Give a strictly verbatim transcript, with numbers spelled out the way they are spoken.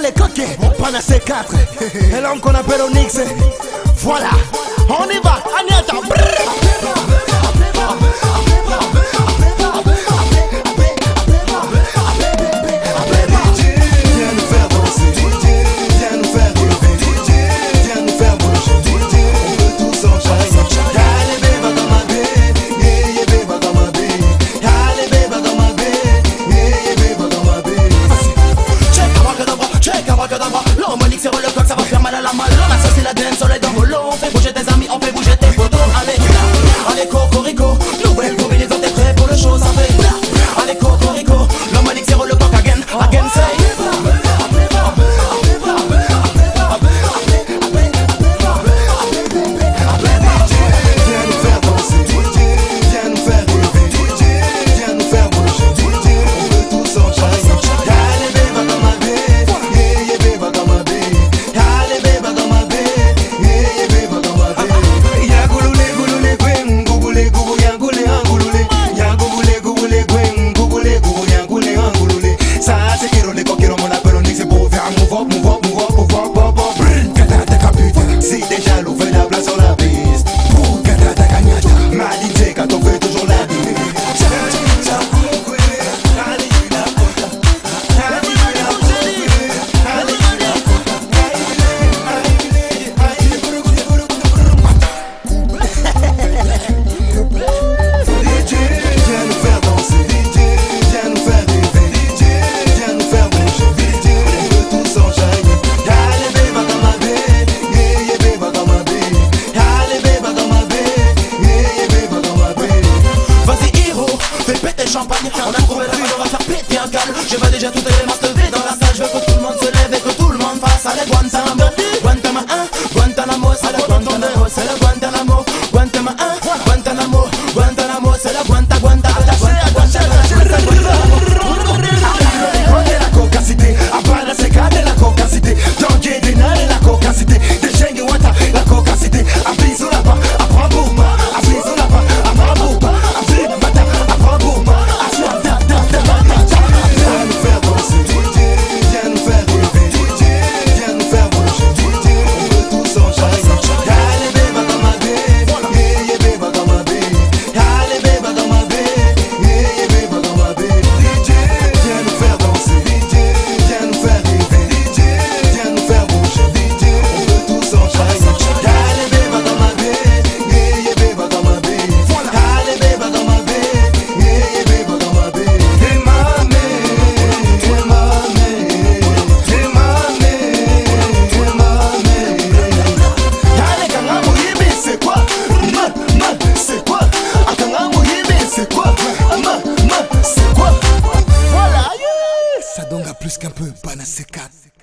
les coquets, on prend à C quatre. Et l'homme qu'on appelle Onyx. Voilà, on y va, Agnata. L'homme Onyx c'est le coq, ça va faire mal à la malle. On associe la dance, soleil dans vos lots. On fait bouger tes amis, on fait bouger tes photos. Allez, allez cocorico, nouvelle combinaison, t'es prêt pour le show, ça fait. Allez cocorico, l'homme Onyx c'est le coq again, again say. On a trouvé la rue, on va faire péter un câble. Je vois déjà toutes les masses levées dans la salle. Je veux que tout le monde se lève et que tout le monde fasse. Allez Guantanamo, Guantanamo un, Guantanamo, c'est la Guantanamo, c'est la Guantanamo, Guantanamo un, Guantanamo, Guantanamo, c'est la Guanta, Guanta, la Guanta, Guanta, la cocacité, après la sécade de la cocacité, Tanguy Denal et la cocacité, de Jengi Wata, la cocacité, à bisou là-bas, à Braboma, à bisou là-bas, à Braboma, à Bribata, à Braboma. Ça donne plus qu'un peu, Bana C quatre.